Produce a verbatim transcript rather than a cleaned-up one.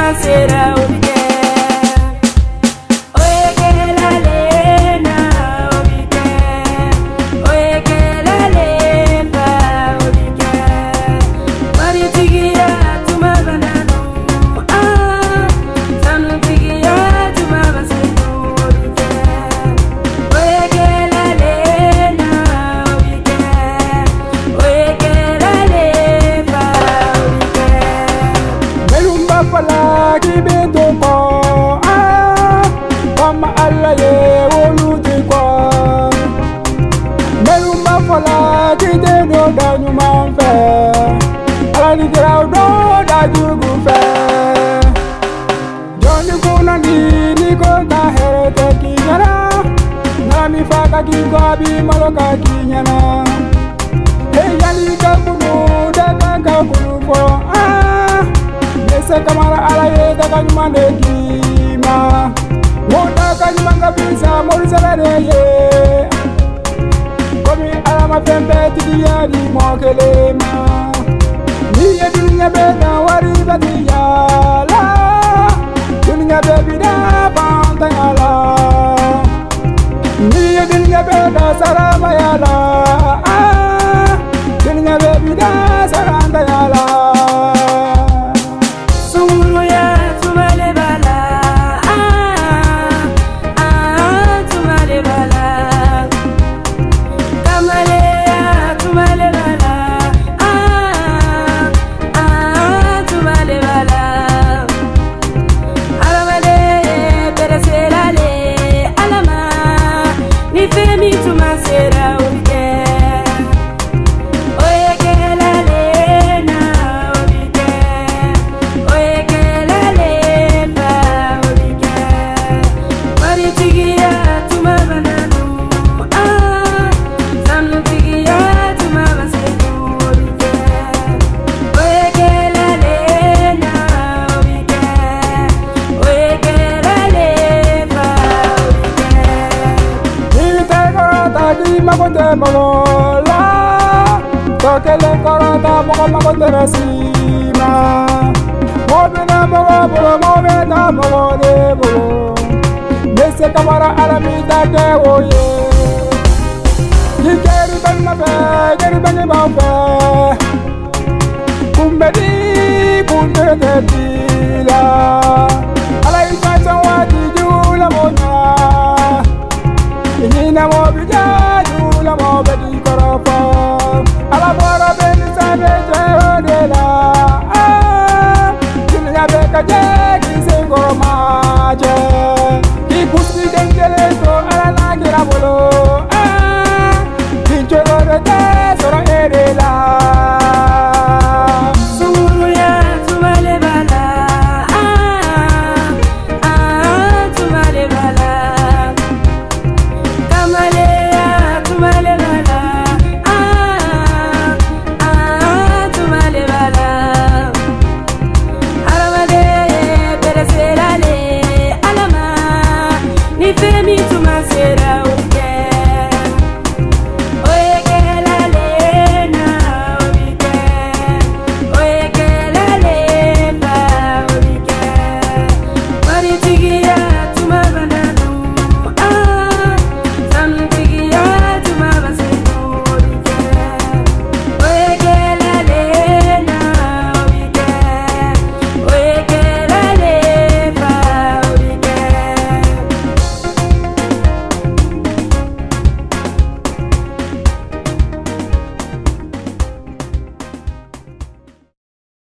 masera ubike. Danyu manfe, ala ni grau do danyu gufe. Joni kuna ni ni ko ka herete kinyana, na mi faka ki ko abi maloka kinyana. Hey yali ka kunu da ka ka kunu ko ah, yese kamara ala ye da ka nyuma ne kima, mo da ka nyuma ka bisa mo risale ye. Ma fembe tiya di mokelema ni ya dunya beda wari batiya la dunya bebida banta yala ni ya dunya beda sarama yala ah dunya bebida saranda yala sunu ya tumale bala ah ah tumale bala kamale makote mola, tokele korota moko makote rasima. Mobina mogo bolo, mobina mogo de bolo. Nese kamara alamita ke oye. Yikeri bani mafe, yikeri bani mafe. Kumbedi kumbedi tila. Ala ifasa wadi jula monya. Inina mobija.